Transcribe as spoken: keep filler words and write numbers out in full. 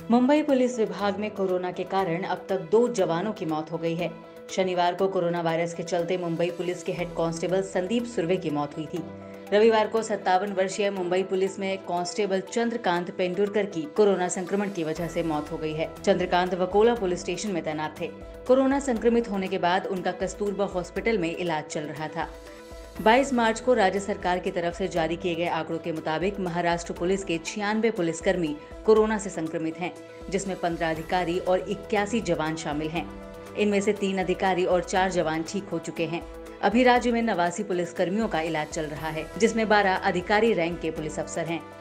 Mumbai police विभाग में corona के कारण अब तक दो जवानों की मौत हो गई है। शनिवार को कोरोना वायरस के चलते मुंबई पुलिस के हेड कांस्टेबल संदीप सुर्वे की मौत हुई थी। रविवार को सत्तावन वर्षीय मुंबई पुलिस में कांस्टेबल चंद्रकांत पेंडुरकर की कोरोना संक्रमण की वजह से मौत हो गई है। चंद्रकांत वकोला पुलिस स्टेशन में तैनात थे। कोरोना संक्रमित होने के बाद उनका कस्तूरबा हॉस्पिटल में इलाज चल रहा था। बाईस मार्च को राज्य सरकार की तरफ से जारी किए गए आंकड़ों के मुताबिक महाराष्ट्र पुलिस के छियानवे पुलिसकर्मी कोरोना से संक्रमित हैं, जिसमें पंद्रह अधिकारी और इक्यासी जवान शामिल हैं। इनमें से तीन अधिकारी और चार जवान ठीक हो चुके हैं। अभी राज्य में नवासी पुलिसकर्मियों का इलाज चल रहा है, जिसमें बारह अधिकारी रैंक के पुलिस अफसर हैं।